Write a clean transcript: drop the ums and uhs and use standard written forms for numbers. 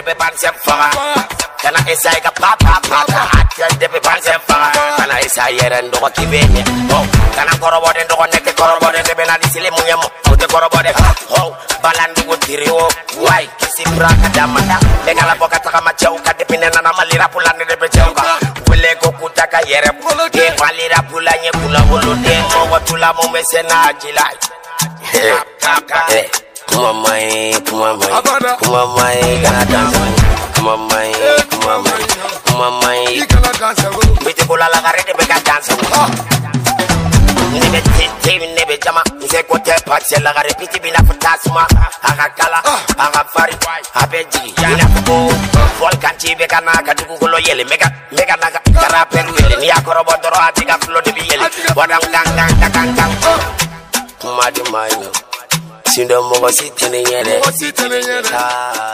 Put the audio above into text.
be ban sem fanga kana esai ka papa atya de be ban sem fanga kana esai yere ndo ko kibene kana korobode ndo ko nek korobode de be na di sile munyamo de korobode balandi go tiriwo wai kisimbra kadamata bengala boka takama chauka de pinena na malira pulane de be chauka wele ko kutaka yere ke malira pulanye kula bolude mo tula mo mesena jilai come on my gonna dance come on my with the bola la garete be ka dance nebe jama nse ko te patse la gare piti bina futasuma akakala akafari abeji ina ko volcan chibe kana kadugu ko lo yele mega na kara peru yele ni akorobo doro atiga flo de yele wadam gang kuma di mayo sindo mo sitene yele